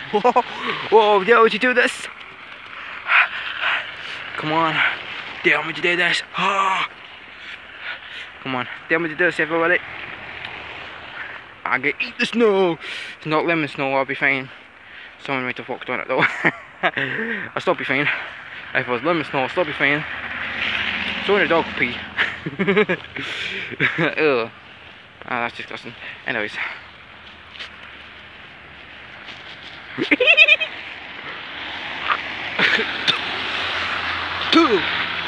Whoa, dare would you do this? Come on. Dare would you do this? Come on. Dare would you do this, everybody? I can eat the snow. It's not lemon snow, I'll be fine. Someone might have walked on it though. I'll still be fine. If it was lemon snow, I'll still be fine. So in a dog pee. Ugh. Ah, that's disgusting. Anyways. Two.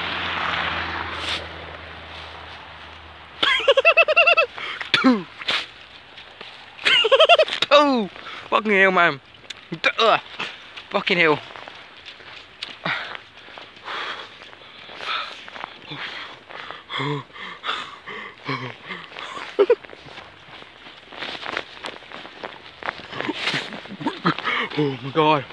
Two. Two. Fucking hell, man. Fucking hell. Oh my god.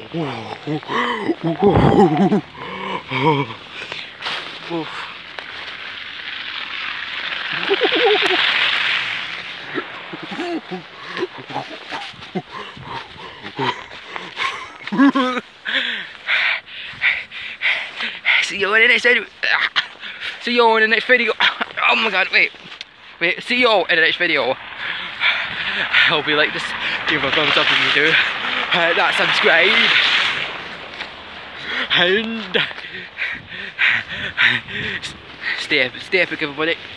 See you in the next video. See you in the next video. Oh my god, wait. See you all in the next video. I hope you like this. Give a thumbs up if you do. That subscribe. And stay epic, everybody.